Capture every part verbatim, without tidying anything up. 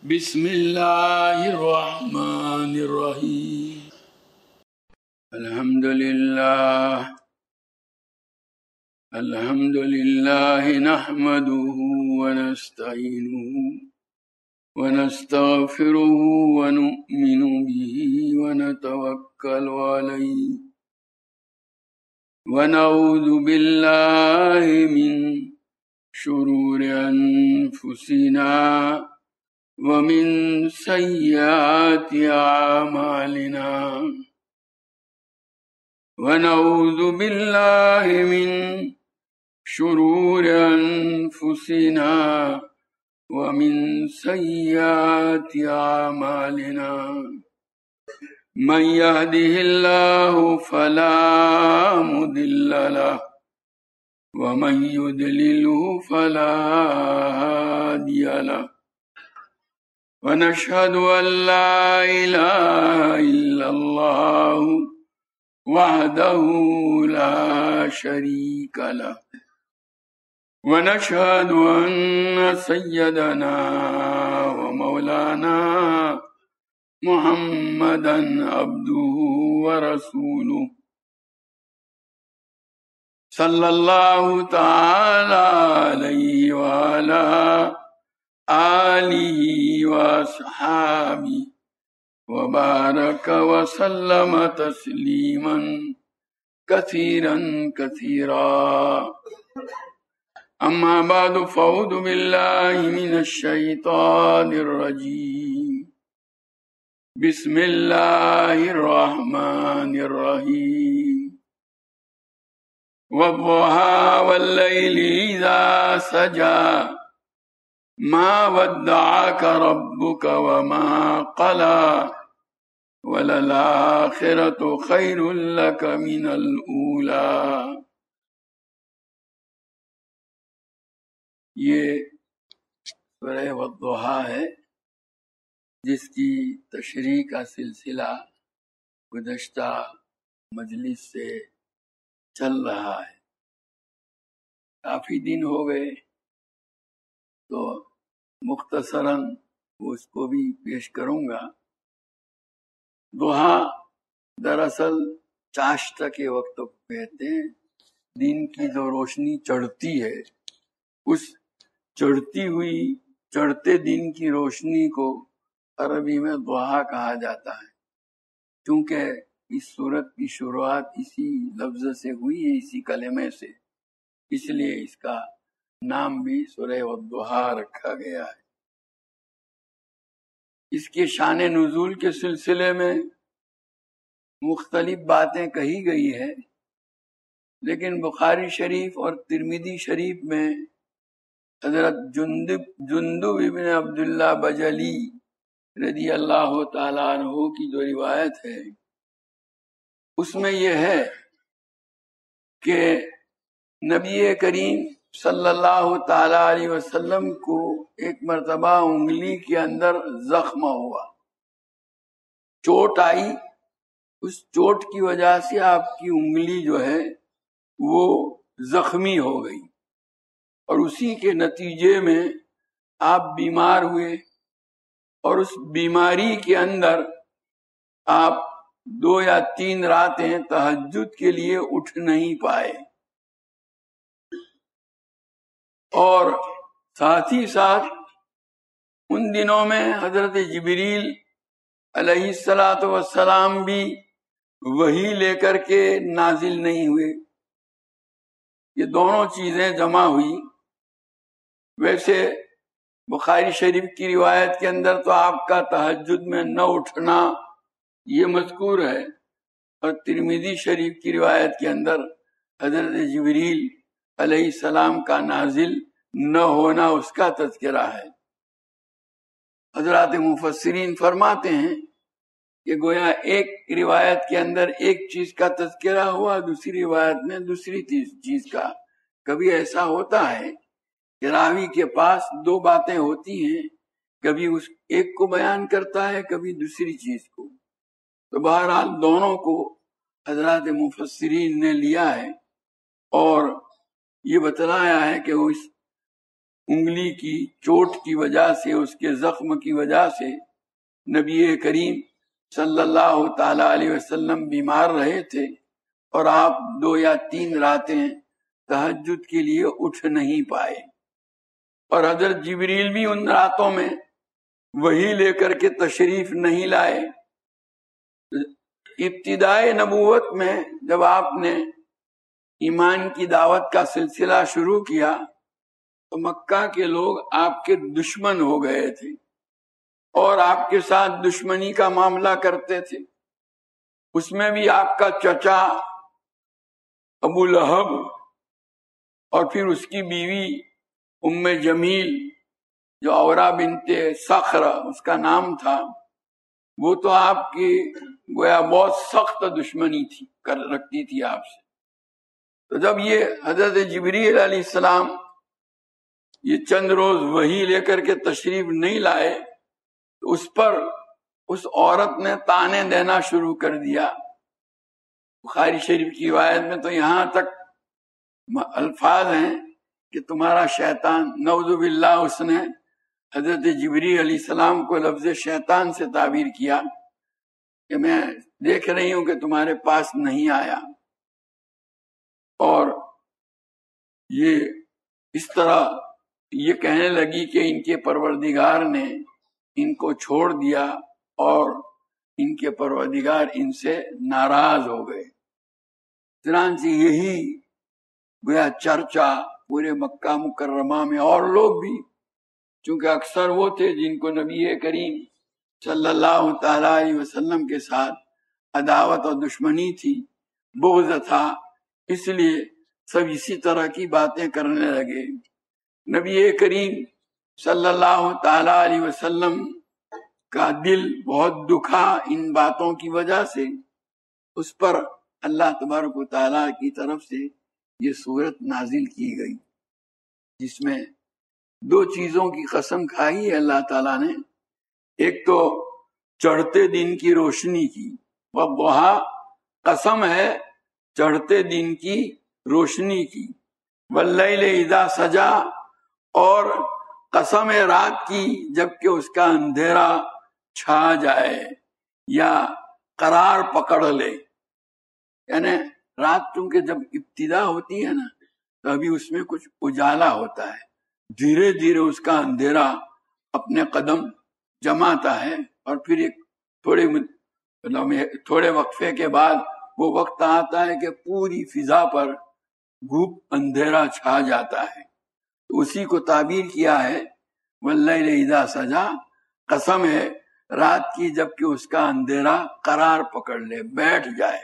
بسم اللہ الرحمن الرحیم الحمد للہ الحمد للہ نحمده ونستعینه ونستغفره ونؤمن به ونتوکل علیہ ونعوذ باللہ من شرور انفسنا ومن سیئات اعمالنا ونعوذ باللہ من شرور انفسنا ومن سیئات اعمالنا من يهده الله فلا مضل له ومن يضلله فلا هادي له ونشهد أن لا إله إلا الله وحده لا شريك له ونشهد أن سيدنا ومولانا محمدا عبده ورسوله صلى الله تعالى عليه وعلى آلہ واصحابہ وبارک وسلم تسلیما کثیرا کثیرا اما بعد فاعوذ باللہ من الشیطان الرجیم بسم اللہ الرحمن الرحیم والضحى واللیل اذا سجى ما ودعك ربك وما قلى وللآخرة خير لك من الأولى. یہ سورہ والضحیٰ ہے جس کی تشریح کا سلسلہ گزشتہ مجلس سے چل رہا ہے. کافی دن ہو گئے تو مختصراً اس کو بھی پیش کروں گا. ضحیٰ دراصل چاشت کے وقت کو کہتے ہیں. دن کی جو روشنی چڑھتی ہے اس چڑھتی ہوئی چڑھتے دن کی روشنی کو عربی میں ضحیٰ کہا جاتا ہے. چونکہ اس سورت کی شروعات اسی لفظ سے ہوئی ہے، اسی کلمے سے، اس لیے اس کا نام بھی سورہ والضحیٰ رکھا گیا ہے. اس کے شان نزول کے سلسلے میں مختلف باتیں کہی گئی ہے، لیکن بخاری شریف اور ترمذی شریف میں حضرت جندب جندب ابن عبداللہ بجلی رضی اللہ تعالیٰ عنہ کی جو روایت ہے اس میں یہ ہے کہ نبی کریم صلی اللہ تعالی علیہ وسلم کو ایک مرتبہ انگلی کے اندر زخم ہوا، چوٹ آئی. اس چوٹ کی وجہ سے آپ کی انگلی جو ہے وہ زخمی ہو گئی اور اسی کے نتیجے میں آپ بیمار ہوئے اور اس بیماری کے اندر آپ دو یا تین راتیں تہجد کے لیے اٹھ نہیں پائے، اور ساتھ ہی ساتھ ان دنوں میں حضرت جبریل علیہ الصلاۃ والسلام بھی وحی لے کر کے نازل نہیں ہوئے. یہ دونوں چیزیں جمع ہوئی. ویسے بخاری شریف کی روایت کے اندر تو آپ کا تہجد میں نہ اٹھنا یہ مذکور ہے، اور ترمذی شریف کی روایت کے اندر حضرت جبریل علیہ السلام کا نازل نہ ہونا اس کا تذکرہ ہے. حضرات مفسرین فرماتے ہیں کہ گویا ایک روایت کے اندر ایک چیز کا تذکرہ ہوا، دوسری روایت میں دوسری چیز کا. کبھی ایسا ہوتا ہے کہ راوی کے پاس دو باتیں ہوتی ہیں، کبھی اس ایک کو بیان کرتا ہے کبھی دوسری چیز کو. تو بہرحال دونوں کو حضرات مفسرین نے لیا ہے اور یہ بتلایا ہے کہ وہ اس انگلی کی چوٹ کی وجہ سے، اس کے زخم کی وجہ سے نبی کریم صلی اللہ تعالی علیہ وسلم بیمار رہے تھے، اور آپ دو یا تین راتیں تہجد کے لیے اٹھ نہیں پائے، اور حضرت جبریل بھی ان راتوں میں وہی لے کر کے تشریف نہیں لائے۔ ابتدائے نبوت میں جب آپ نے ایمان کی دعوت کا سلسلہ شروع کیا تو مکہ کے لوگ آپ کے دشمن ہو گئے تھے اور آپ کے ساتھ دشمنی کا معاملہ کرتے تھے۔ اس میں بھی آپ کا چچا ابو لہب اور پھر اس کی بیوی ام جمیل جو اورا بنت صخر اس کا نام تھا، وہ تو آپ کی گویا بہت سخت دشمنی تھی کر رکھتی تھی آپ سے۔ تو جب یہ حضرت جبریل علیہ السلام یہ چند روز وہی لے کر کے تشریف نہیں لائے تو اس پر اس عورت نے تانے دینا شروع کر دیا۔ بخاری شریف کی روایت میں تو یہاں تک الفاظ ہیں کہ تمہارا شیطان، نعوذ باللہ، اس نے حضرت جبریل علیہ السلام کو لفظ شیطان سے تعبیر کیا کہ میں دیکھ رہی ہوں کہ تمہارے پاس نہیں آیا، اور یہ اس طرح یہ کہنے لگی کہ ان کے پروردگار نے ان کو چھوڑ دیا اور ان کے پروردگار ان سے ناراض ہو گئے۔ چنانچہ یہی گویا چرچا پورے مکہ مکرمہ میں، اور لوگ بھی چونکہ اکثر وہ تھے جن کو نبی کریم صلی اللہ تعالی علیہ وسلم کے ساتھ عداوت اور دشمنی تھی، بغض تھا، اس لیے سب اسی طرح کی باتیں کرنے لگے۔ نبی کریم صلی اللہ تعالی علیہ وسلم کا دل بہت دکھا ان باتوں کی وجہ سے۔ اس پر اللہ تبارک و تعالیٰ کی طرف سے یہ سورت نازل کی گئی، جس میں دو چیزوں کی قسم کھائی ہے اللہ تعالیٰ نے۔ ایک تو چڑھتے دن کی روشنی کی، وضحیٰ، قسم ہے چڑھتے دن کی روشنی کی، واللیل اذا سجا، اور قسم ہے رات کی جبکہ اس کا اندھیرا چھا جائے یا قرار پکڑ لے۔ یعنی رات چونکہ جب ابتدا ہوتی ہے نا تو ابھی اس میں کچھ اجالا ہوتا ہے، دھیرے دھیرے اس کا اندھیرا اپنے قدم جماتا ہے، اور پھر ایک تھوڑے تھوڑے وقفے کے بعد وہ وقت آتا ہے کہ پوری فضا پر گھوپ اندھیرا چھا جاتا ہے۔ تو اسی کو تعبیر کیا ہے واللیل اذا سجا، قسم ہے رات کی جبکہ اس کا اندھیرا قرار پکڑ لے، بیٹھ جائے۔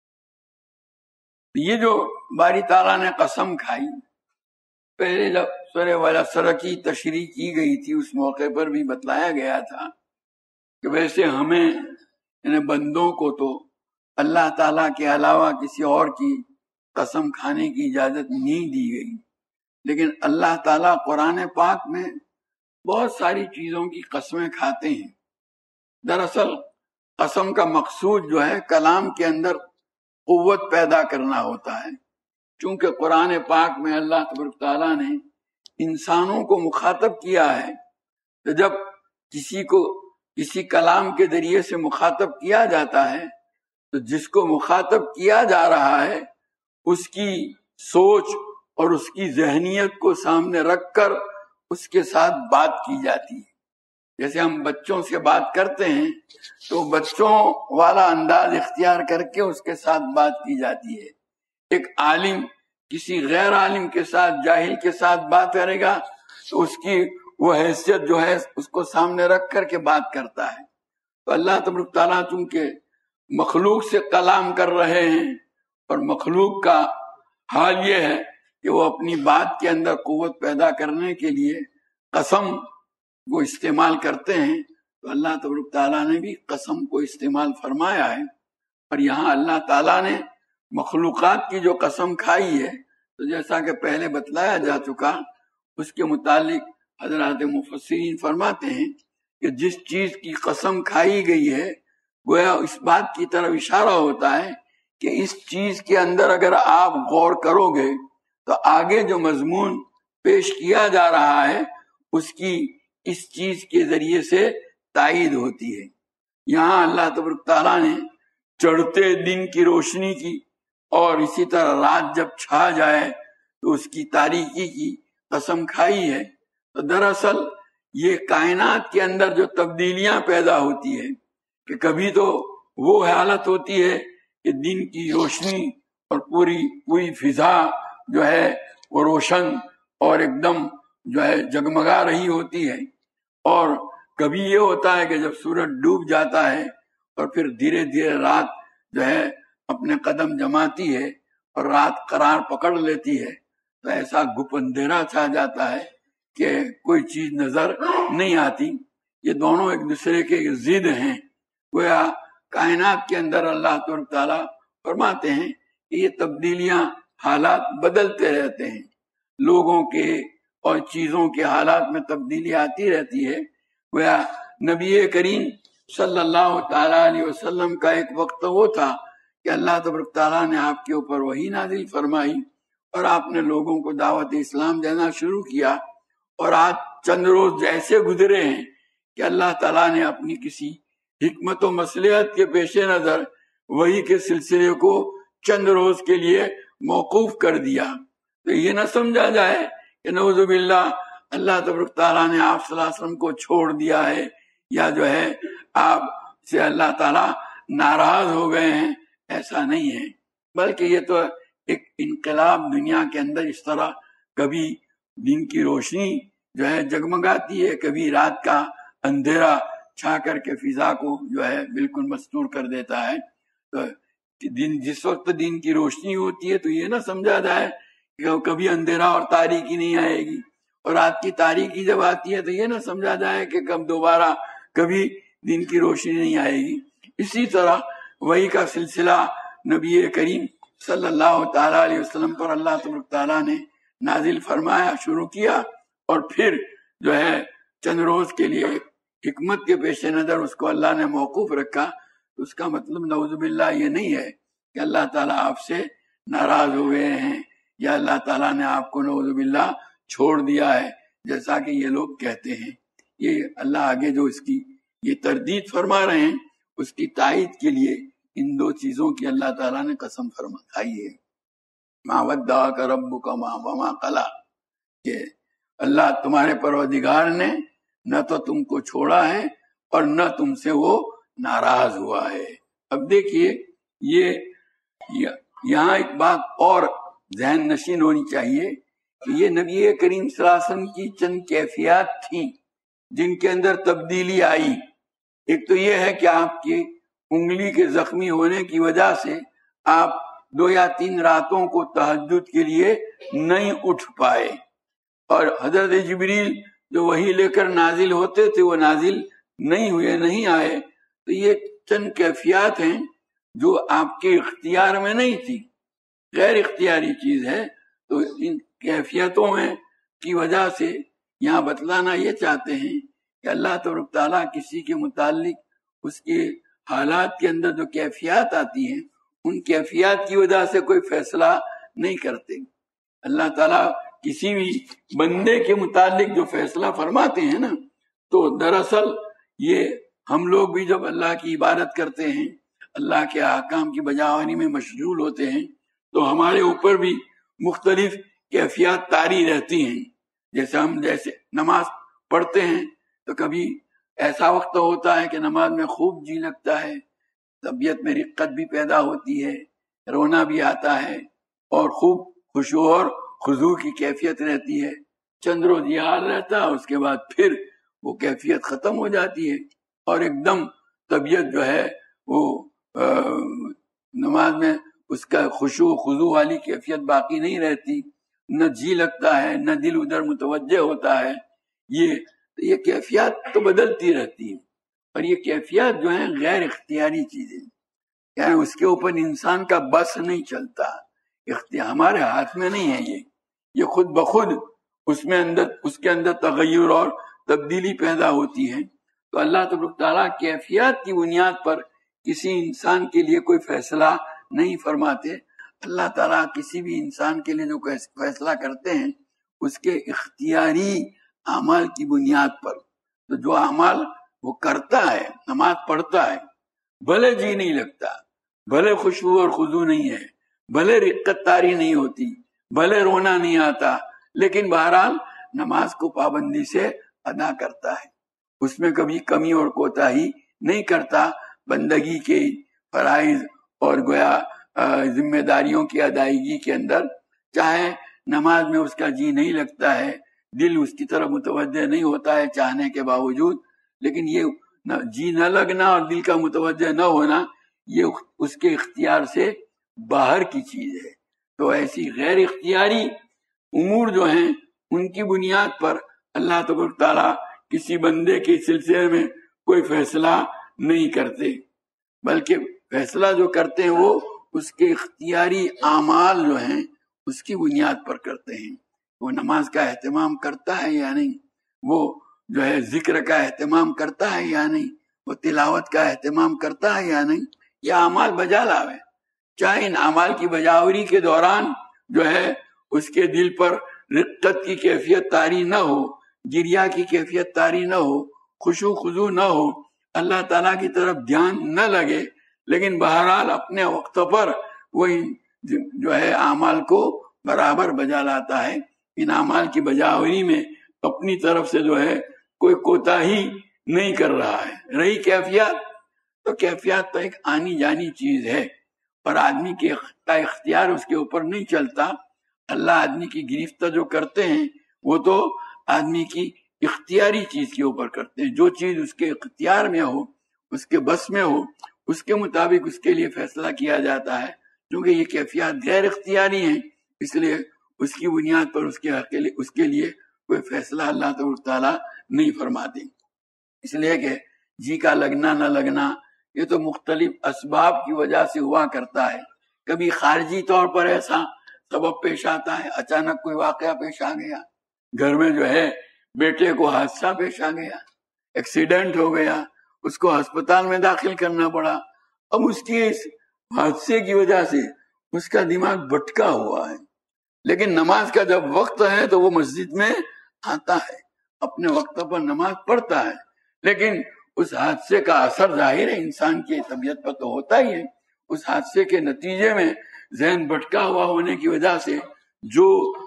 یہ جو باری تعالیٰ نے قسم کھائی، پہلے جب سورہ والعصر کی تشریح کی گئی تھی اس موقع پر بھی بتلایا گیا تھا کہ ویسے ہمیں یعنی بندوں کو تو اللہ تعالیٰ کے علاوہ کسی اور کی قسم کھانے کی اجازت نہیں دی گئی، لیکن اللہ تعالیٰ قرآن پاک میں بہت ساری چیزوں کی قسمیں کھاتے ہیں۔ دراصل قسم کا مقصود جو ہے کلام کے اندر قوت پیدا کرنا ہوتا ہے، چونکہ قرآن پاک میں اللہ تبارک تعالیٰ نے انسانوں کو مخاطب کیا ہے، تو جب کسی کو کسی کلام کے ذریعے سے مخاطب کیا جاتا ہے تو جس کو مخاطب کیا جا رہا ہے اس کی سوچ اور اس کی ذہنیت کو سامنے رکھ کر اس کے ساتھ بات کی جاتی ہے۔ جیسے ہم بچوں سے بات کرتے ہیں تو بچوں والا انداز اختیار کر کے اس کے ساتھ بات کی جاتی ہے۔ ایک عالم کسی غیر عالم کے ساتھ، جاہل کے ساتھ بات کرے گا تو اس کی وہ حیثیت جو ہے اس کو سامنے رکھ کر کے بات کرتا ہے۔ تو اللہ تبارک تعالیٰ چونکہ مخلوق سے کلام کر رہے ہیں اور مخلوق کا حال یہ ہے کہ وہ اپنی بات کے اندر قوت پیدا کرنے کے لیے قسم کو استعمال کرتے ہیں، تو اللہ تبارک تعالیٰ نے بھی قسم کو استعمال فرمایا ہے۔ اور یہاں اللہ تعالیٰ نے مخلوقات کی جو قسم کھائی ہے تو جیسا کہ پہلے بتلایا جا چکا، اس کے متعلق حضرات مفسرین فرماتے ہیں کہ جس چیز کی قسم کھائی گئی ہے گویا اس بات کی طرف اشارہ ہوتا ہے کہ اس چیز کے اندر اگر آپ غور کرو گے تو آگے جو مضمون پیش کیا جا رہا ہے اس کی اس چیز کے ذریعے سے تائید ہوتی ہے۔ یہاں اللہ تبارک تعالیٰ نے چڑھتے دن کی روشنی کی اور اسی طرح رات جب چھا جائے تو اس کی تاریکی کی قسم کھائی ہے۔ تو دراصل یہ کائنات کے اندر جو تبدیلیاں پیدا ہوتی ہے کہ کبھی تو وہ حالت ہوتی ہے کہ دن کی روشنی اور پوری پوری فضا جو ہے وہ روشن اور ایک دم جو ہے جگمگا رہی ہوتی ہے، اور کبھی یہ ہوتا ہے کہ جب سورج ڈوب جاتا ہے اور پھر دھیرے دھیرے رات جو ہے اپنے قدم جماتی ہے اور رات قرار پکڑ لیتی ہے تو ایسا گپ اندھیرا چھا جاتا ہے کہ کوئی چیز نظر نہیں آتی۔ یہ دونوں ایک دوسرے کے ضد ہیں۔ گویا کائنات کے اندر اللہ تعالیٰ فرماتے ہیں کہ یہ تبدیلیاں حالات بدلتے رہتے ہیں، لوگوں کے اور چیزوں کے حالات میں تبدیلی آتی رہتی ہے۔ گویا نبی کریم صلی اللہ تعالیٰ علیہ وسلم کا ایک وقت وہ تھا کہ اللہ تبارک تعالیٰ نے آپ کے اوپر وحی نازل فرمائی اور آپ نے لوگوں کو دعوت اسلام دینا شروع کیا، اور آج چند روز ایسے گزرے ہیں کہ اللہ تعالیٰ نے اپنی کسی حکمت و مصلحت کے پیش نظر وحی کے سلسلے کو چند روز کے لیے موقوف کر دیا۔ تو یہ نہ سمجھا جائے کہ نعوذ باللہ اللہ تبارک تعالیٰ نے آپ صلی اللہ علیہ وسلم کو چھوڑ دیا ہے یا جو ہے آپ سے اللہ تعالیٰ ناراض ہو گئے ہیں، ایسا نہیں ہے، بلکہ یہ تو ایک انقلاب دنیا کے اندر اس طرح کبھی دن کی روشنی جو ہے جگمگاتی ہے، کبھی رات کا اندھیرا چھا کر کے فضا کو جو ہے بالکل مستور کر دیتا ہے۔ تو دن جس وقت دن کی روشنی ہوتی ہے تو یہ نہ سمجھا جائے کہ کبھی اندھیرا اور تاریکی نہیں آئے گی، اور رات کی تاریکی جب آتی ہے تو یہ نہ سمجھا جائے کہ کب دوبارہ کبھی دن کی روشنی نہیں آئے گی۔ اسی طرح وحی کا سلسلہ نبی کریم صلی اللہ تعالیٰ علیہ وسلم پر اللہ تبارک تعالیٰ نے نازل فرمایا، شروع کیا، اور پھر جو ہے چند روز کے لیے حکمت کے پیش نظر اس کو اللہ نے موقوف رکھا۔ اس کا مطلب نعوذ باللہ یہ نہیں ہے کہ اللہ تعالیٰ آپ سے ناراض ہو گئے ہیں یا اللہ تعالیٰ نے آپ کو نعوذ باللہ چھوڑ دیا ہے جیسا کہ یہ لوگ کہتے ہیں۔ یہ اللہ آگے جو اس کی یہ تردید فرما رہے ہیں اس کی تائید کے لیے ان دو چیزوں کی اللہ تعالیٰ نے قسم فرما کھائی ہے۔ ما ودعک ربک وما قلی، کہ اللہ تمہارے پروردگار نے نہ تو تم کو چھوڑا ہے اور نہ تم سے وہ ناراض ہوا ہے۔ اب دیکھیے یہ یہاں ایک بات اور ذہن نشین ہونی چاہیے کہ یہ نبی کریم صلی اللہ علیہ وسلم کی چند کیفیات تھیں جن کے اندر تبدیلی آئی۔ ایک تو یہ ہے کہ آپ کی انگلی کے زخمی ہونے کی وجہ سے آپ دو یا تین راتوں کو تہجد کے لیے نہیں اٹھ پائے، اور حضرت جبریل جو وحی لے کر نازل ہوتے تھے وہ نازل نہیں ہوئے، نہیں آئے۔ تو یہ چند کیفیات ہیں جو آپ کے اختیار میں نہیں تھی، غیر اختیاری چیز ہے۔ تو ان کیفیتوں میں کی وجہ سے یہاں بتلانا یہ چاہتے ہیں کہ اللہ تبارک تعالیٰ کسی کے متعلق اس کے حالات کے اندر جو کیفیات آتی ہیں ان کیفیات کی وجہ سے کوئی فیصلہ نہیں کرتے۔ اللہ تعالیٰ کسی بھی بندے کے متعلق جو فیصلہ فرماتے ہیں نا، تو دراصل یہ ہم لوگ بھی جب اللہ کی عبادت کرتے ہیں، اللہ کے احکام کی بجاوری میں مشغول ہوتے ہیں، تو ہمارے اوپر بھی مختلف کیفیات طاری رہتی ہیں۔ جیسے ہم جیسے نماز پڑھتے ہیں تو کبھی ایسا وقت ہوتا ہے کہ نماز میں خوب جی لگتا ہے، طبیعت میں رقت بھی پیدا ہوتی ہے، رونا بھی آتا ہے، اور خوب خشوع اور خضوع کی کیفیت رہتی ہے۔ چند روز یہ حال رہتا ہے، اس کے بعد پھر وہ کیفیت ختم ہو جاتی ہے، اور ایک دم طبیعت جو ہے وہ نماز میں اس کا خشوع خضوع والی کیفیت باقی نہیں رہتی، نہ جی لگتا ہے، نہ دل ادھر متوجہ ہوتا ہے۔ یہ یہ کیفیات تو بدلتی رہتی ہیں، اور یہ کیفیات جو ہیں غیر اختیاری چیزیں، یعنی اس کے اوپر انسان کا بس نہیں چلتا، اختیار ہمارے ہاتھ میں نہیں ہے۔ یہ یہ خود بخود اس میں اندر اس کے اندر تغیر اور تبدیلی پیدا ہوتی ہے۔ تو اللہ تبارک تعالیٰ کیفیات کی بنیاد پر کسی انسان کے لیے کوئی فیصلہ نہیں فرماتے۔ اللہ تعالیٰ کسی بھی انسان کے لیے جو فیصلہ کرتے ہیں اس کے اختیاری اعمال کی بنیاد پر. تو جو اعمال وہ کرتا ہے، نماز پڑھتا ہے، بھلے جی نہیں لگتا، بھلے خشوع اور خضوع نہیں ہے، بھلے رقت طاری نہیں ہوتی، بھلے رونا نہیں آتا، لیکن بہرحال نماز کو پابندی سے ادا کرتا ہے، اس میں کبھی کمی اور کوتاہی نہیں کرتا. بندگی کے فرائض اور گویا ذمہ داریوں کی ادائیگی کے اندر، چاہے نماز میں اس کا جی نہیں لگتا ہے، دل اس کی طرف متوجہ نہیں ہوتا ہے چاہنے کے باوجود، لیکن یہ جی نہ لگنا اور دل کا متوجہ نہ ہونا یہ اس کے اختیار سے باہر کی چیز ہے. تو ایسی غیر اختیاری امور جو ہیں ان کی بنیاد پر اللہ تبارک تعالیٰ کسی بندے کے سلسلے میں کوئی فیصلہ نہیں کرتے، بلکہ فیصلہ جو کرتے ہیں وہ اس کے اختیاری اعمال جو ہیں اس کی بنیاد پر کرتے ہیں. وہ نماز کا اہتمام کرتا ہے یا نہیں، وہ جو ہے ذکر کا اہتمام کرتا ہے یا نہیں، وہ تلاوت کا اہتمام کرتا ہے یا نہیں، یہ اعمال بجا لاوے. چاہے ان اعمال کی بجاوری کے دوران جو ہے اس کے دل پر رقت کی کیفیت طاری نہ ہو، گریا کی کیفیت طاری نہ ہو، خشوع خضوع نہ ہو، اللہ تعالیٰ کی طرف دھیان نہ لگے، لیکن بہرحال اپنے وقت پر وہ جو ہے اعمال کو برابر بجا لاتا ہے. ان اعمال کی بجاوری میں اپنی طرف سے جو ہے کوئی کوتاہی نہیں کر رہا ہے. رہی کیفیت، تو کیفیت تو ایک آنی جانی چیز ہے اور آدمی کے اختیار اس کے اوپر نہیں چلتا. اللہ آدمی کی گرفتہ جو کرتے ہیں وہ تو آدمی کی اختیاری چیز کے اوپر کرتے ہیں. جو چیز اس کے اختیار میں ہو، اس کے بس میں ہو، اس کے مطابق اس کے لیے فیصلہ کیا جاتا ہے. کیونکہ یہ کیفیات غیر اختیاری ہیں، اس لیے اس کی بنیاد پر اس کے حق کے لیے اس کے لیے کوئی فیصلہ اللہ تعالیٰ نہیں فرماتے. اس لیے کہ جی کا لگنا نہ لگنا یہ تو مختلف اسباب کی وجہ سے ہوا کرتا ہے. کبھی خارجی طور پر ایسا سبب پیش آتا ہے، اچانک کوئی واقعہ پیش آ گیا، گھر میں جو ہے بیٹے کو حادثہ پیش آ گیا، ایکسیڈنٹ ہو گیا، اس کو ہسپتال میں داخل کرنا پڑا. اب اس کی اس حادثے کی وجہ سے اس کا دماغ بھٹکا ہوا ہے، لیکن نماز کا جب وقت ہے تو وہ مسجد میں آتا ہے، اپنے وقت پر نماز پڑھتا ہے، لیکن اس حادثے کا اثر ظاہر ہے انسان کی طبیعت پر تو ہوتا ہی ہے. اس حادثے کے نتیجے میں ذہن بھٹکا ہوا ہونے کی وجہ سے جو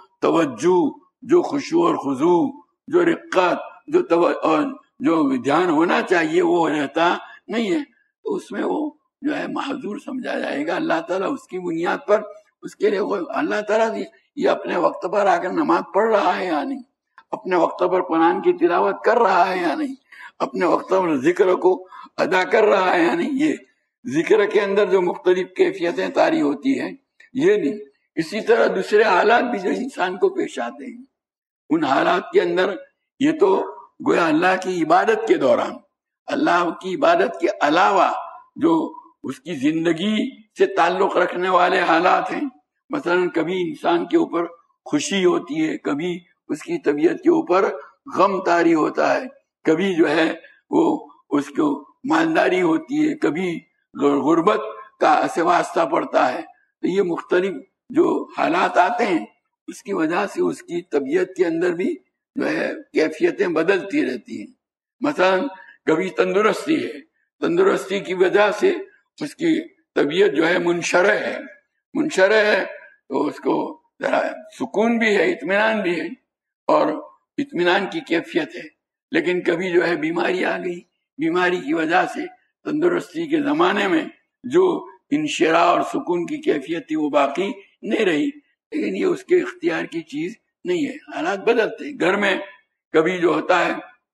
توجہ، جو خشوع اور خضوع، جو رقت، جو اور جو دھیان ہونا چاہیے وہ رہتا نہیں ہے. تو اس میں وہ جو ہے معذور سمجھا جائے گا. اللہ تعالیٰ اس کی بنیاد پر اس کے لیے اللہ تعالیٰ یہ اپنے وقت پر آ کر نماز پڑھ رہا ہے یا نہیں، اپنے وقت پر قرآن کی تلاوت کر رہا ہے یا نہیں، اپنے وقت پر ذکر کو ادا کر رہا ہے یا نہیں. یہ ذکر کے اندر جو مختلف کیفیتیں طاری ہوتی ہیں یہ نہیں. اسی طرح دوسرے حالات بھی جو انسان کو پیش آتے ہیں، ان حالات کے اندر یہ تو گویا اللہ کی عبادت کے دوران، اللہ کی عبادت کے علاوہ جو اس کی زندگی سے تعلق رکھنے والے حالات ہیں. مثلا کبھی انسان کے اوپر خوشی ہوتی ہے، کبھی اس کی طبیعت کے اوپر غم طاری ہوتا ہے، کبھی جو ہے وہ اس کو مالداری ہوتی ہے، کبھی غربت کا سے واسطہ پڑتا ہے. تو یہ مختلف جو حالات آتے ہیں اس کی وجہ سے اس کی طبیعت کے اندر بھی جو ہے کیفیتیں بدلتی رہتی ہیں. مثلا کبھی تندرستی ہے، تندرستی کی وجہ سے اس کی طبیعت جو ہے منشرح ہے، منشرح ہے تو اس کو ذرا سکون بھی ہے، اطمینان بھی ہے اور اطمینان کی کیفیت ہے. لیکن کبھی جو ہے بیماری آ گئی، بیماری کی وجہ سے تندرستی کے زمانے میں جو انشراح اور سکون کی کیفیت تھی وہ باقی نہیں رہی. لیکن یہ اس کے اختیار کی چیز نہیں ہے، حالات بدلتے. گھر میں کبھی جو ہوتا ہے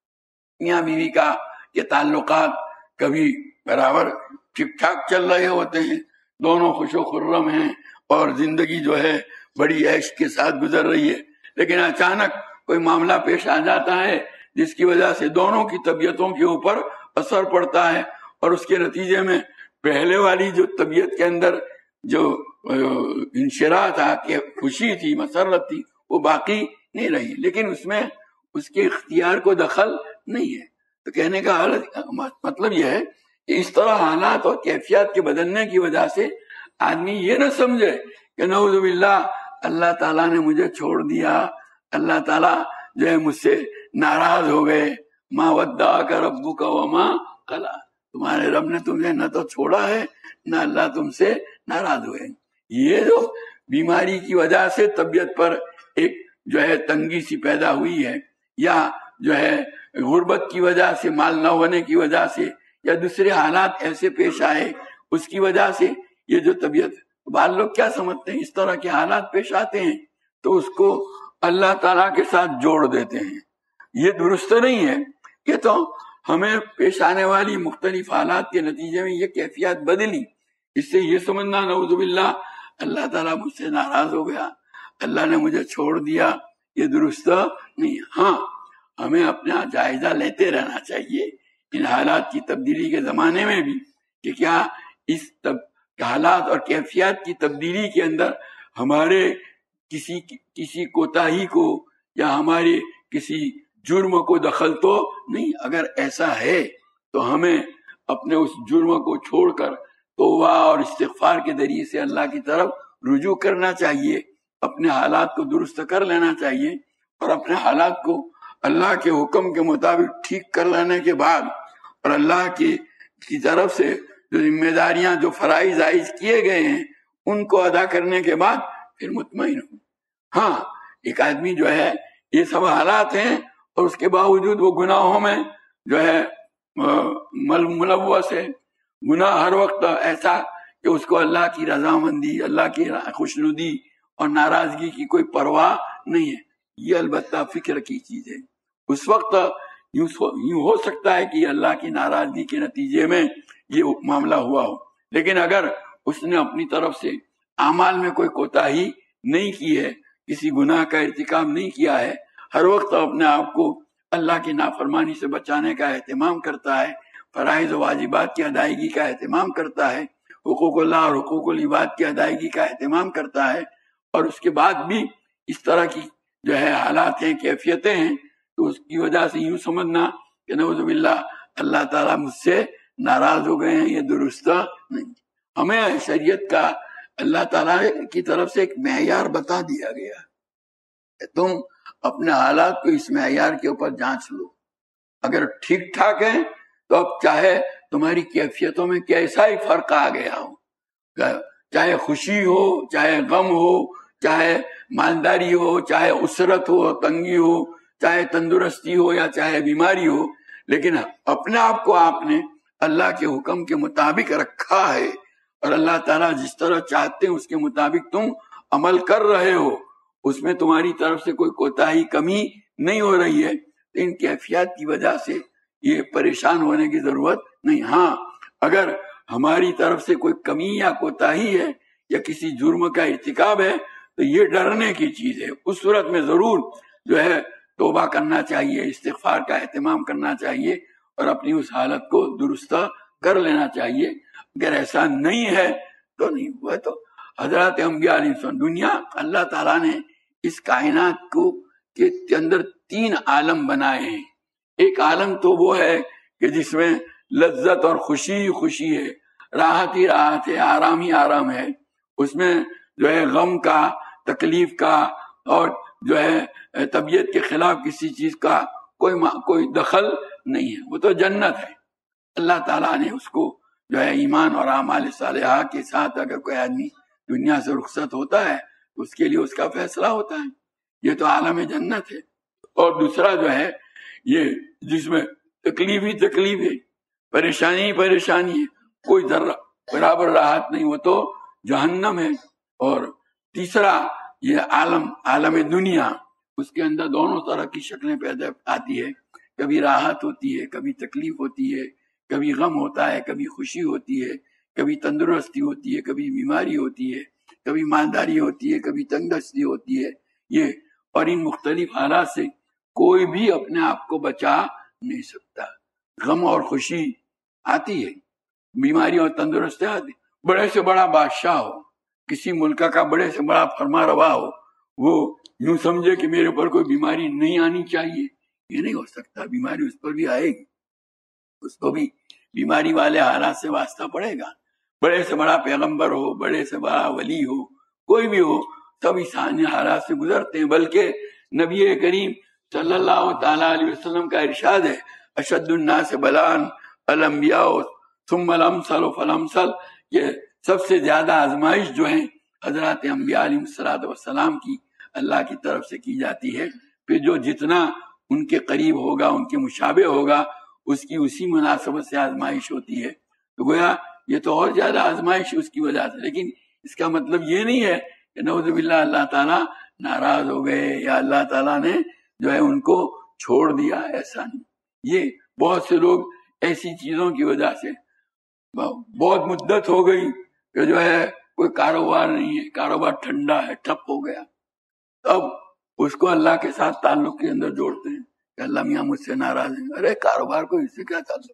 میاں بیوی کا یہ تعلقات کبھی برابر ٹھیک ٹھاک چل رہے ہوتے ہیں، دونوں خوش و خرم ہیں اور زندگی جو ہے بڑی عیش کے ساتھ گزر رہی ہے. لیکن اچانک کوئی معاملہ پیش آ جاتا ہے جس کی وجہ سے دونوں کی طبیعتوں کے اوپر اثر پڑتا ہے اور اس کے نتیجے میں پہلے والی جو طبیعت کے اندر جو انشراح تھا کہ خوشی تھی، مسرت تھی، وہ باقی نہیں رہی. لیکن اس میں اس کے اختیار کو دخل نہیں ہے. تو کہنے کا حالت مطلب یہ ہے کہ اس طرح حالات اور کیفیات کے بدلنے کی وجہ سے آدمی یہ نہ سمجھے کہ نعوذ باللہ اللہ تعالیٰ نے مجھے چھوڑ دیا، اللہ تعالیٰ جو ہے مجھ سے ناراض ہو گئے. ما ودعک ربک وما قلی، تمہارے رب نے تمہیں نہ تو چھوڑا ہے نہ اللہ تم سے ناراض ہوئے. یہ جو بیماری کی وجہ سے طبیعت پر ایک جو ہے تنگی سی پیدا ہوئی ہے، یا جو ہے غربت کی وجہ سے، مال نہ ہونے کی وجہ سے، یا دوسرے حالات ایسے پیش آئے اس کی وجہ سے یہ جو طبیعت، بعض لوگ کیا سمجھتے ہیں اس طرح کے حالات پیش آتے ہیں تو اس کو اللہ تعالیٰ کے ساتھ جوڑ دیتے ہیں. یہ درست نہیں ہے. یہ تو ہمیں پیش آنے والی مختلف حالات کے نتیجے میں یہ کیفیت بدلی، اس سے یہ سمجھنا نعوذ باللہ اللہ تعالیٰ مجھ سے ناراض ہو گیا، اللہ نے مجھے چھوڑ دیا، یہ درست نہیں. ہاں ہمیں اپنا جائزہ لیتے رہنا چاہیے ان حالات کی تبدیلی کے زمانے میں بھی، کہ کیا اس حالات اور کیفیات کی تبدیلی کے اندر ہمارے کسی کسی کوتاہی کو یا ہمارے کسی جرم کو دخل تو نہیں. اگر ایسا ہے تو ہمیں اپنے اس جرم کو چھوڑ کر توبہ اور استغفار کے ذریعے سے اللہ کی طرف رجوع کرنا چاہیے، اپنے حالات کو درست کر لینا چاہیے، اور اپنے حالات کو اللہ کے حکم کے مطابق ٹھیک کر لینے کے بعد اور اللہ کی کی طرف سے جو ذمہ داریاں، جو فرائض عائد کیے گئے ہیں ان کو ادا کرنے کے بعد پھر مطمئن ہوں. ہاں ایک آدمی جو ہے یہ سب حالات ہیں اور اس کے باوجود وہ گناہوں میں جو ہے ملوث ہے، گناہ ہر وقت ایسا کہ اس کو اللہ کی رضامندی، اللہ کی خوشنودی اور ناراضگی کی کوئی پرواہ نہیں ہے. یہ البتہ فکر کی چیز ہے. اس وقت یوں یوں ہو سکتا ہے کہ اللہ کی ناراضگی کے نتیجے میں یہ معاملہ ہوا ہو، لیکن اگر اس نے اپنی طرف سے اعمال میں کوئی کوتاہی نہیں کی ہے، کسی گناہ کا ارتکاب نہیں کیا ہے، ہر وقت اپنے آپ کو اللہ کی نافرمانی سے بچانے کا اہتمام کرتا ہے، فرائض و واجبات کی ادائیگی کا اہتمام کرتا ہے، حقوق اللہ اور حقوق العباد کی ادائیگی کا اہتمام کرتا ہے، اور اس کے بعد بھی اس طرح کی جو ہے حالات ہیں، کیفیتیں ہیں، تو اس کی وجہ سے یوں سمجھنا کہ نعوذ باللہ اللہ تعالیٰ مجھ سے ناراض ہو گئے ہیں، یہ درست نہیں. ہمیں شریعت کا اللہ تعالیٰ کی طرف سے ایک معیار بتا دیا گیا کہ تم اپنے حالات کو اس معیار کے اوپر جانچ لو. اگر ٹھیک ٹھاک ہے تو اب چاہے تمہاری کیفیتوں میں کیسا ہی فرق آ گیا ہو، چاہے خوشی ہو، چاہے غم ہو، چاہے مالداری ہو، چاہے اسرت ہو، تنگی ہو، چاہے تندرستی ہو یا چاہے بیماری ہو، لیکن اپنے آپ کو آپ نے اللہ کے حکم کے مطابق رکھا ہے اور اللہ تعالیٰ جس طرح چاہتے ہیں اس کے مطابق تم عمل کر رہے ہو، اس میں تمہاری طرف سے کوئی کوتاہی کمی نہیں ہو رہی ہے، تو ان کیفیات کی وجہ سے یہ پریشان ہونے کی ضرورت نہیں. ہاں اگر ہماری طرف سے کوئی کمی یا کوتاہی ہے یا کسی جرم کا ارتکاب ہے تو یہ ڈرنے کی چیز ہے. اس صورت میں ضرور جو ہے توبہ کرنا چاہیے، استغفار کا اہتمام کرنا چاہیے اور اپنی اس حالت کو درست کر لینا چاہیے. اگر ایسا نہیں ہے تو نہیں ہوا. تو حضرات انبیاء علیہ السلام، دنیا اللہ تعالیٰ نے اس کائنات کو کے اندر تین عالم بنائے ہیں. ایک عالم تو وہ ہے کہ جس میں لذت اور خوشی ہی خوشی ہے، راحت ہی راحت ہے، آرام ہی آرام ہے. اس میں جو ہے غم کا، تکلیف کا اور جو ہے طبیعت کے خلاف کسی چیز کا کوئی کوئی دخل نہیں ہے. وہ تو جنت ہے. اللہ تعالیٰ نے اس کو جو ہے ایمان اور اعمال صالحہ کے ساتھ اگر کوئی آدمی دنیا سے رخصت ہوتا ہے تو اس کے لیے اس کا فیصلہ ہوتا ہے. یہ تو عالم جنت ہے. اور دوسرا جو ہے یہ جس میں تکلیف ہی تکلیف ہے، پریشانی ہی پریشانی ہے، کوئی ذرہ برابر راحت نہیں، وہ تو جہنم ہے. اور تیسرا یہ عالم عالم دنیا، اس کے اندر دونوں طرح کی شکلیں پیدا آتی ہے. کبھی راحت ہوتی ہے، کبھی تکلیف ہوتی ہے، کبھی غم ہوتا ہے، کبھی خوشی ہوتی ہے، کبھی تندرستی ہوتی ہے، کبھی بیماری ہوتی ہے، کبھی مالداری ہوتی ہے، کبھی تنگدستی ہوتی ہے. یہ اور ان مختلف حالات سے کوئی بھی اپنے آپ کو بچا نہیں سکتا. غم اور خوشی آتی ہے، بیماری اور تندرستی آتی. بڑے سے بڑا بادشاہ ہو، کسی ملک کا بڑے سے بڑا فرما روا ہو، وہ یوں سمجھے کہ میرے اوپر کوئی بیماری نہیں آنی چاہیے، یہ نہیں ہو سکتا. بیماری اس پر بھی آئے گی، اس کو بھی بیماری والے حالات سے واسطہ پڑے گا. بڑے سے بڑا پیغمبر ہو، بڑے سے بڑا ولی ہو، کوئی بھی ہو، سب انسانی حالات سے گزرتے ہیں. بلکہ نبی کریم صلی اللہ تعالیٰ علیہ وسلم کا ارشاد ہے اشد الناس بلان الانبیاء ثم الامثل فالامثل، یہ سب سے زیادہ آزمائش جو ہیں حضرات انبیاء علیہ الصلوۃ والسلام کی اللہ کی طرف سے کی جاتی ہے، پھر جو جتنا ان کے قریب ہوگا، ان کے مشابہ ہوگا، اس کی اسی مناسبت سے آزمائش ہوتی ہے۔ تو گویا یہ تو اور زیادہ آزمائش اس کی وجہ سے، لیکن اس کا مطلب یہ نہیں ہے کہ نعوذ باللہ اللہ تعالیٰ ناراض ہو گئے یا اللہ تعالیٰ نے جو ہے ان کو چھوڑ دیا، ایسا نہیں۔ یہ بہت سے لوگ ایسی چیزوں کی وجہ سے بہت مدت ہو گئی کہ جو ہے کوئی کاروبار نہیں ہے، کاروبار ٹھنڈا ہے، ٹھپ ہو گیا، تب اس کو اللہ کے ساتھ تعلق کے اندر جوڑتے ہیں کہ اللہ میاں مجھ سے ناراض ہیں۔ ارے کاروبار کو اس سے کیا تعلق،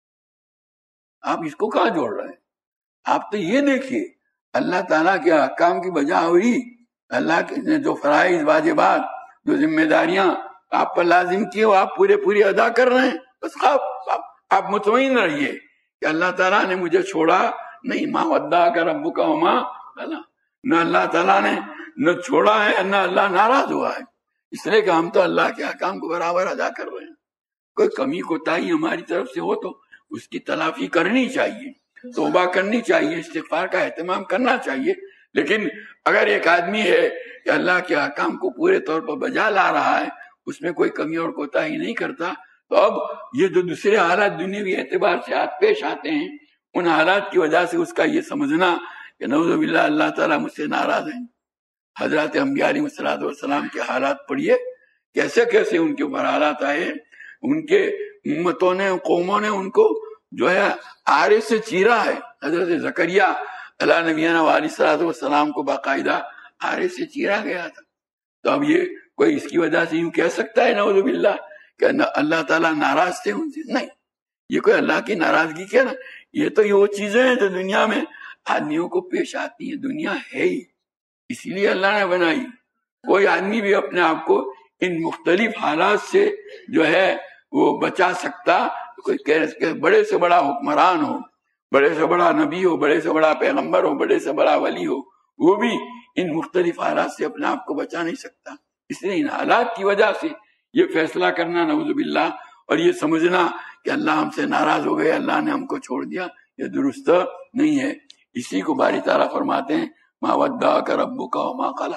آپ اس کو کہاں جوڑ رہے ہیں؟ آپ تو یہ دیکھیے اللہ تعالیٰ کے احکام کی بجا ہوئی، اللہ کے جو فرائض واجبات جو ذمہ داریاں آپ پر لازم کیے وہ آپ پورے پوری ادا کر رہے ہیں، بس آپ مطمئن رہیے کہ اللہ تعالیٰ نے مجھے چھوڑا نہیں، ماں ودا کا ربو کا ماں، نہ اللہ تعالیٰ نے نہ چھوڑا ہے نہ اللہ ناراض ہوا ہے، اس لیے کہ ہم تو اللہ کے احکام کو برابر ادا کر رہے ہیں۔ کوئی کمی کوتاہی ہماری طرف سے ہو تو اس کی تلافی کرنی چاہیے، توبہ کرنی چاہیے، استغفار کا اہتمام کرنا چاہیے، لیکن اگر ایک آدمی ہے کہ اللہ کے احکام کو پورے طور پر بجا لا رہا ہے، اس میں کوئی کمی اور کوتاہی نہیں کرتا، تو اب یہ جو دوسرے حالات دنیاوی اعتبار سے آت پیش آتے ہیں، ان حالات کی وجہ سے اس کا یہ سمجھنا کہ نعوذ باللہ اللہ تعالیٰ مجھ سے ناراض ہیں۔ حضرات انبیاء علیہ الصلوۃ والسلام کے حالات پڑھیے، کیسے کیسے ان کے اوپر حالات آئے، ان کے امتوں نے قوموں نے ان کو جو ہے آرے سے چیرا ہے۔ حضرت زکریا علیہ نبینا علیہ الصلوۃ والسلام کو باقاعدہ آرے سے چیرا گیا تھا۔ تو اب یہ کوئی اس کی وجہ سے یوں کہہ سکتا ہے نعوذ باللہ کہ اللہ تعالیٰ ناراض تھے ان سے؟ نہیں، یہ کوئی اللہ کی ناراضگی کیا نا، یہ تو یہ وہ چیزیں ہیں جو دنیا میں آدمیوں کو پیش آتی ہیں، دنیا ہے ہی اسی لیے اللہ نے بنائی۔ کوئی آدمی بھی اپنے آپ کو ان مختلف حالات سے جو ہے وہ بچا سکتا، کوئی کہ بڑے سے بڑا حکمران ہو، بڑے سے بڑا نبی ہو، بڑے سے بڑا پیغمبر ہو، بڑے سے بڑا ولی ہو، وہ بھی ان مختلف حالات سے اپنے آپ کو بچا نہیں سکتا۔ اس لیے ان حالات کی وجہ سے یہ فیصلہ کرنا نعوذ باللہ اور یہ سمجھنا کہ اللہ ہم سے ناراض ہو گئے، اللہ نے ہم کو چھوڑ دیا، یہ درست نہیں ہے۔ اسی کو باری تعالیٰ فرماتے ہیں ما ودعک ربک وما قلی،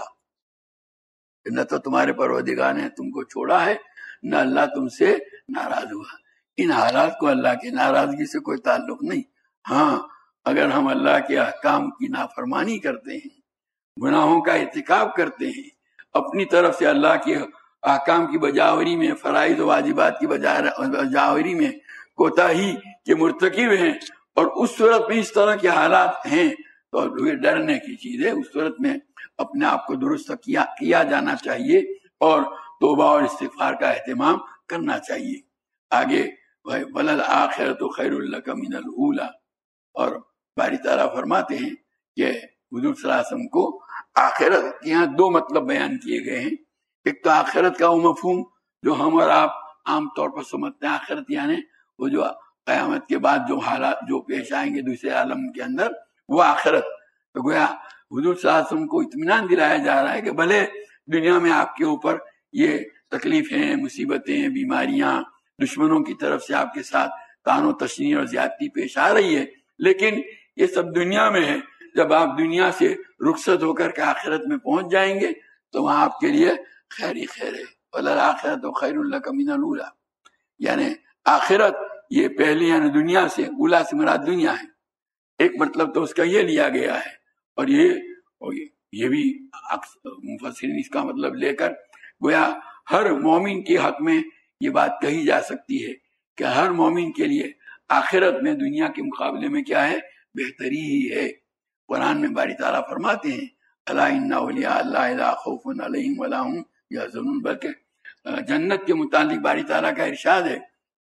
نہ تو تمہارے پروردگار نے تم کو چھوڑا ہے، نہ اللہ تم سے ناراض ہوا۔ ان حالات کو اللہ کی ناراضگی سے کوئی تعلق نہیں۔ ہاں اگر ہم اللہ کے احکام کی نافرمانی کرتے ہیں، گناہوں کا ارتکاب کرتے ہیں، اپنی طرف سے اللہ کے احکام کی بجاوری میں، فرائض و واجبات کی بجاوری میں کوتاہی کے مرتکب ہیں، اور اس صورت میں اس طرح کے حالات ہیں، تو یہ ڈرنے کی چیز ہے۔ اس صورت میں اپنے آپ کو درست کیا کیا جانا چاہیے اور توبہ اور استغفار کا اہتمام کرنا چاہیے۔ آگے وَلَلْآخِرَةُ خَيْرٌ لَكَ مِنَ الْأُولَىٰ، اور باری تعالیٰ فرماتے ہیں کہ حضور صلی اللہ علیہ وسلم کو آخرت کے یہاں دو مطلب بیان کیے گئے ہیں۔ ایک تو آخرت کا وہ مفہوم جو ہم اور آپ عام طور پر سمجھتے ہیں، آخرت یعنی وہ جو قیامت کے بعد جو حالات جو پیش آئیں گے دوسرے عالم کے اندر، وہ آخرت۔ تو گویا حضور صلی اللہ علیہ وسلم کو اطمینان دلایا جا رہا ہے کہ بھلے دنیا میں آپ کے اوپر یہ تکلیفیں، مصیبتیں، بیماریاں، دشمنوں کی طرف سے آپ کے ساتھ طعن و تشنیع اور زیادتی پیش آ رہی ہے، لیکن یہ سب دنیا میں ہے۔ جب آپ دنیا سے رخصت ہو کر کے آخرت میں پہنچ جائیں گے تو وہاں آپ کے لیے خیر ہی خیر ہے۔ وَلَلْآخِرَةُ خَيْرٌ لَكَ مِنَ الْأُولَىٰ، یعنی آخرت یہ پہلی یعنی دنیا سے، اولا سے مراد دنیا ہے۔ ایک مطلب تو اس کا یہ لیا گیا ہے، اور یہ اور یہ بھی مفسرین اس کا مطلب لے کر گویا ہر مومن کے حق میں یہ بات کہی جا سکتی ہے کہ ہر مومن کے لیے آخرت میں دنیا کے مقابلے میں کیا ہے؟ بہتری ہی ہے۔ قرآن میں باری تعالیٰ فرماتے ہیں الا ان اولیاء اللہ لا خوف علیہم ولا هم یحزنون، بلکہ جنت کے متعلق باری تعالیٰ کا ارشاد ہے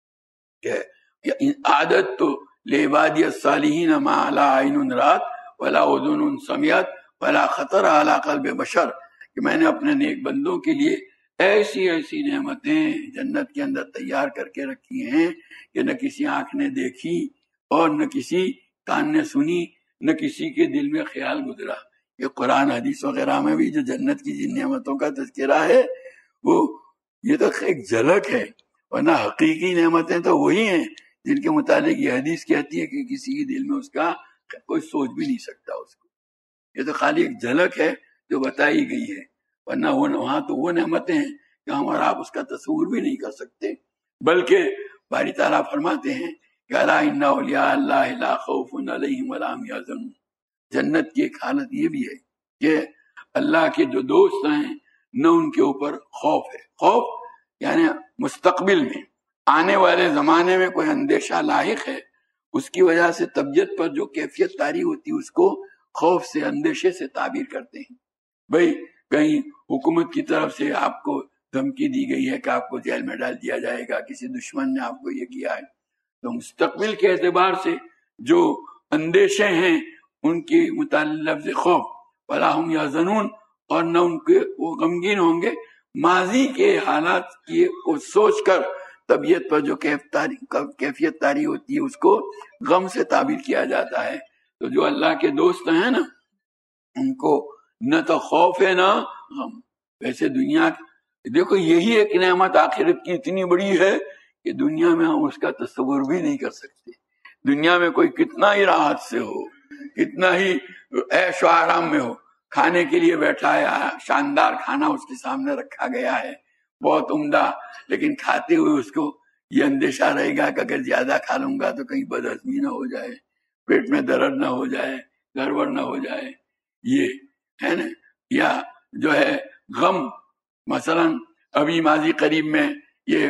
کہ عادت تو لعبادی الصالحین ما لا عین رات ولا اذن سمعت ولا خطر علی قلب بشر، کہ میں نے اپنے نیک بندوں کے لیے ایسی ایسی نعمتیں جنت کے اندر تیار کر کے رکھی ہیں کہ نہ کسی آنکھ نے دیکھی اور نہ کسی کان نے سنی، نہ کسی کے دل میں خیال گزرا۔ یہ قرآن حدیث وغیرہ میں بھی جو جنت کی جن نعمتوں کا تذکرہ ہے وہ یہ تو ایک جھلک ہے، ورنہ حقیقی نعمتیں تو وہی ہیں جن کے متعلق یہ حدیث کہتی ہے کہ کسی کے دل میں اس کا کوئی سوچ بھی نہیں سکتا اس کو. یہ تو خالی ایک جھلک ہے جو بتائی گئی ہے، ورنہ وہاں تو وہ نعمتیں ہیں کہ ہم اور آپ اس کا تصور بھی نہیں کر سکتے. بلکہ باری تعالیٰ فرماتے ہیں کہ الا ان اولیاء اللہ لا خوف علیہم ولا هم يحزنون. جنت کی ایک حالت یہ بھی ہے کہ اللہ کے جو دوست ہیں نہ ان کے اوپر خوف ہے. خوف یعنی مستقبل میں آنے والے زمانے میں کوئی اندیشہ لاحق ہے، اس کی وجہ سے طبیعت پر جو کیفیت طاری ہوتی ہے اس کو خوف سے، اندیشے سے تعبیر کرتے ہیں. بھئی کہیں حکومت کی طرف سے آپ کو دھمکی دی گئی ہے کہ آپ کو جیل میں ڈال دیا جائے گا، کسی دشمن نے آپ کو یہ کیا ہے، تو مستقبل کے اعتبار سے جو اندیشے ہیں ان کی متعلق لفظ خوف ولا هم يحزنون، اور نہ ان کے وہ غمگین ہوں گے. ماضی کے حالات کی کو سوچ کر طبیعت پر جو کیفیت طاری ہوتی ہے اس کو غم سے تعبیر کیا جاتا ہے. تو جو اللہ کے دوست ہیں نا ان کو نہ تو خوف ہے نہ غم. ویسے دنیا دیکھو یہی ایک نعمت آخرت کی اتنی بڑی ہے کہ دنیا میں ہم اس کا تصور بھی نہیں کر سکتے. دنیا میں کوئی کتنا ہی راحت سے ہو، کتنا ہی عیش و آرام میں ہو، کھانے کے لیے بیٹھا ہے، شاندار کھانا اس کے سامنے رکھا گیا ہے بہت عمدہ، لیکن کھاتے ہوئے اس کو یہ اندیشہ رہے گا کہ اگر زیادہ کھا لوں گا تو کہیں بدہضمی نہ ہو جائے، پیٹ میں درد نہ ہو جائے، گڑبڑ نہ ہو جائے. یہ ہے نا. یا جو ہے غم، مثلا ابھی ماضی قریب میں یہ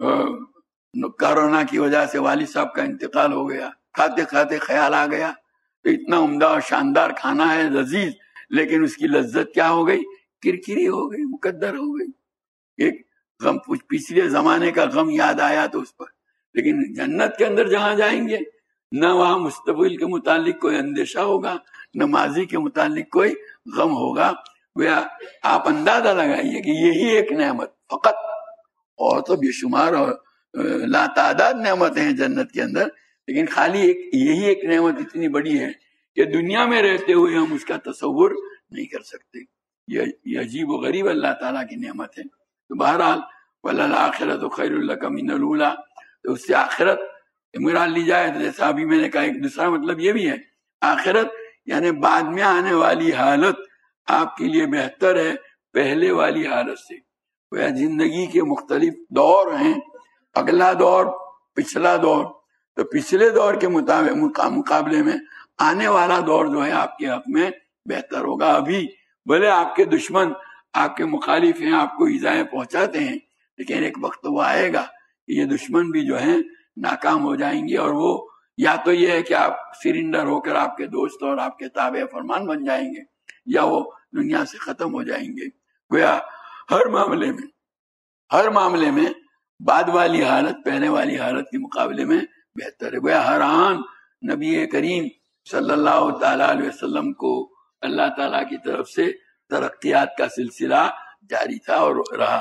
کورونا کی وجہ سے والد صاحب کا انتقال ہو گیا. کھاتے کھاتے خیال آ گیا تو اتنا عمدہ اور شاندار کھانا ہے لذیذ، لیکن اس کی لذت کیا ہو گئی؟ کرکری ہو گئی، مقدر ہو گئی. ایک غم، پچھلے زمانے کا غم یاد آیا تو اس پر. لیکن جنت کے اندر جہاں جائیں گے نہ وہاں مستقبل کے متعلق کوئی اندیشہ ہوگا، نہ ماضی کے متعلق کوئی غم ہوگا. گویا آپ اندازہ لگائیے کہ یہی ایک نعمت فقط، اور تو بے شمار اور لا تعداد نعمتیں ہیں جنت کے اندر، لیکن خالی ایک یہی ایک نعمت اتنی بڑی ہے کہ دنیا میں رہتے ہوئے ہم اس کا تصور نہیں کر سکتے. یہ عجیب و غریب اللہ تعالیٰ کی نعمت ہے. تو بہرحال وَلَلْآخِرَةُ خَيْرٌ لَكَ مِنَ الْأُولَىٰ، تو اس سے آخرت مراد لی جائے تو جیسا ابھی میں نے کہا ایک دوسرا مطلب یہ بھی ہے، آخرت یعنی بعد میں آنے والی حالت آپ کے لیے بہتر ہے پہلے والی حالت سے. وہ زندگی کے مختلف دور ہیں، اگلا دور، پچھلا دور. تو پچھلے دور کے مطابق مقابلے میں آنے والا دور جو ہے آپ کے حق میں بہتر ہوگا. ابھی بھلے آپ کے دشمن آپ کے مخالف ہیں، آپ کو ایذائیں پہنچاتے ہیں، لیکن ایک وقت وہ آئے گا کہ یہ دشمن بھی جو ہیں ناکام ہو جائیں گے، اور وہ یا تو یہ ہے کہ آپ سرنڈر ہو کر آپ کے دوست اور آپ کے تابع فرمان بن جائیں گے، یا وہ دنیا سے ختم ہو جائیں گے. گویا ہر معاملے میں ہر معاملے میں بعد والی حالت پہلے والی حالت کے مقابلے میں بہتر ہے. گویا ہر آن نبی کریم صلی اللہ تعالیٰ علیہ وسلم کو اللہ تعالیٰ کی طرف سے ترقیات کا سلسلہ جاری تھا اور رہا.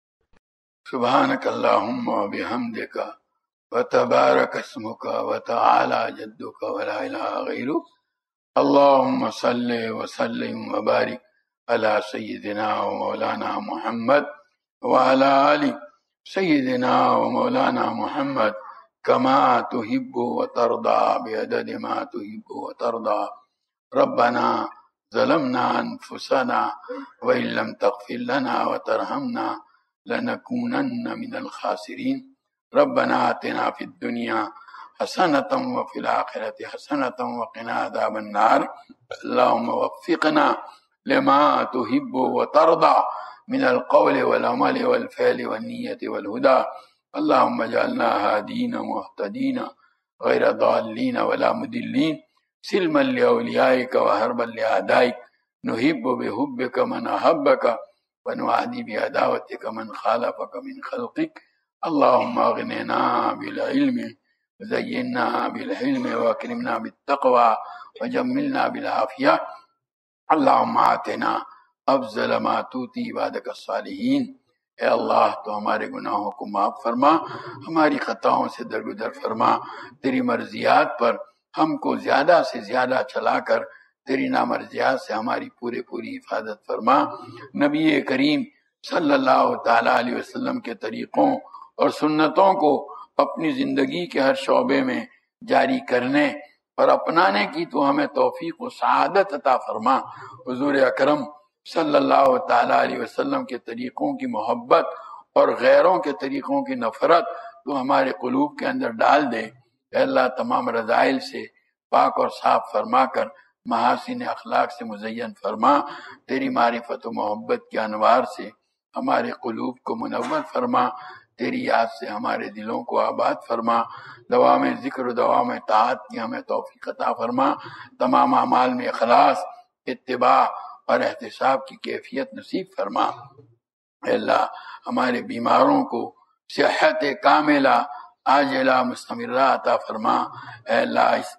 سبحانک اللہم و بحمدک وتبارک اسمک وتعالی جدک ولا الہ غیرک. اللہم صلی وسلم وبارک علی سیدنا و مولانا محمد وعلی آل سیدنا و مولانا محمد کما تحب وترضى بعدد ما تحب وترضى. ربنا ظلمنا انفسنا وان لم تغفر لنا وترحمنا لنكونن من الخاسرين. ربنا آتنا في الدنيا حسنة وفي الآخرة حسنة وقنا عذاب النار. اللهم وفقنا لما تحب وترضى من القول والعمل والفعل والنية والهدى. اللهم اجعلنا هادين مهتدين غير ضالين ولا مضلين، سلما لأوليائك وهربا لأعدائك. نحب بحبك من أحبك ونعادي بعداوتك من خالفك من خلقك. اللهم اغننا بالعلم وزينا بالحلم واكرمنا بالتقوى وجملنا بالعافية. اللهم آتنا افضل ما توتی عبادک الصالحین. اے اللہ تو ہمارے گناہوں کو معاف فرما، ہماری خطاؤں سے درگزر فرما، تیری مرضیات پر ہم کو زیادہ سے زیادہ چلا کر تیری نامرضیات سے ہماری پورے پوری حفاظت فرما. نبی کریم صلی اللہ تعالی علیہ وسلم کے طریقوں اور سنتوں کو اپنی زندگی کے ہر شعبے میں جاری کرنے اور اپنانے کی تو ہمیں توفیق و سعادت عطا فرما۔ حضور اکرم صلی اللہ تعالی علیہ وسلم کے طریقوں کی محبت اور غیروں کے طریقوں کی نفرت تو ہمارے قلوب کے اندر ڈال دے۔ اے اللہ تمام رذائل سے پاک اور صاف فرما کر محاسن اخلاق سے مزین فرما۔ تیری معرفت و محبت کے انوار سے ہمارے قلوب کو منور فرما۔ تیری یاد سے ہمارے دلوں کو آباد فرما۔ دوام ذکر و دوام طاعت کی ہمیں توفیق عطا فرما۔ تمام اعمال میں اخلاص، اتباع اور احتساب کی کیفیت نصیب فرما۔ اے اللہ ہمارے بیماروں کو صحت کاملہ عاجلہ مستمرہ عطا فرما۔ اے اللہ اس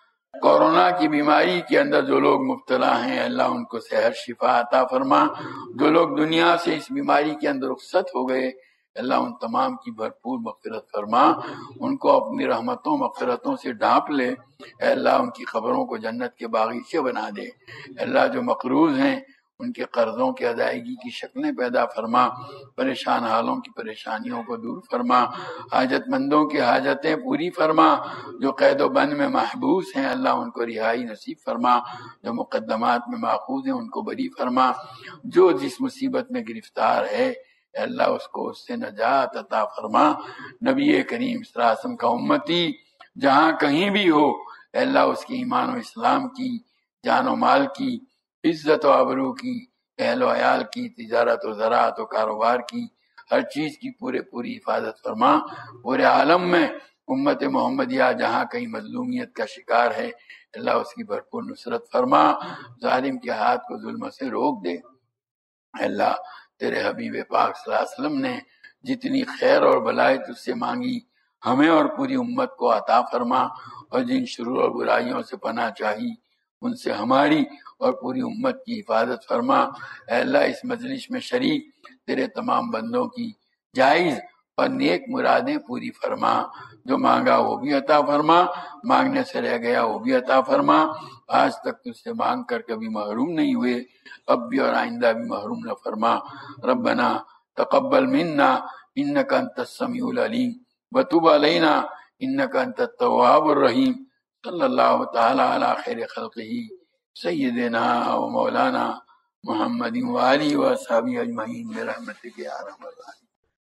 کورونا کی بیماری کے اندر جو لوگ مبتلا ہیں اللہ ان کو صحت شفا عطا فرما۔ جو لوگ دنیا سے اس بیماری کے اندر رخصت ہو گئے اللہ ان تمام کی بھرپور مغفرت فرما، ان کو اپنی رحمتوں مغفرتوں سے ڈھانپ لے۔ اے اللہ ان کی قبروں کو جنت کے باغیچے بنا دے۔ اے اللہ جو مقروض ہیں ان کے قرضوں کی ادائیگی کی شکلیں پیدا فرما، پریشان حالوں کی پریشانیوں کو دور فرما، حاجت مندوں کی حاجتیں پوری فرما۔ جو قید و بند میں محبوس ہیں اللہ ان کو رہائی نصیب فرما، جو مقدمات میں ماخوذ ہیں ان کو بری فرما۔ جو جس مصیبت میں گرفتار ہے اے اللہ اس کو اس سے نجات عطا فرما۔ نبی کریم صلی اللہ علیہ وسلم کا امتی جہاں کہیں بھی ہو اے اللہ اس کی ایمان و اسلام کی، جان و مال کی، عزت و آبرو کی، اہل و عیال کی، تجارت و زراعت و کاروبار کی، ہر چیز کی پورے پوری حفاظت فرما۔ پورے عالم میں امت محمدیہ جہاں کہیں مظلومیت کا شکار ہے اللہ اس کی بھرپور نصرت فرما، ظالم کے ہاتھ کو ظلم سے روک دے۔ اے اللہ تیرے حبیب پاک صلی اللہ علیہ وسلم نے جتنی خیر اور بلائی تجھ سے مانگی ہمیں اور پوری امت کو عطا فرما، اور جن شرور اور برائیوں سے پناہ چاہی ان سے ہماری اور پوری امت کی حفاظت فرما۔ اے اللہ اس مجلس میں شریک تیرے تمام بندوں کی جائز اور نیک مرادیں پوری فرما۔ جو مانگا وہ بھی عطا فرما، مانگنے سے رہ گیا وہ بھی عطا فرما۔ آج تک تجھ سے مانگ کر کبھی محروم نہیں ہوئے، اب بھی اور آئندہ بھی محروم نہ فرما۔ ربنا تقبل منا انک انت السمیع العلیم وتب علینا انک انت التواب الرحیم۔ صلی اللہ تعالی علی خیر خلقہ سیدنا و مولانا محمد و آلہ و اصحابہ اجمعین برحمتک یا ارحم الراحمین۔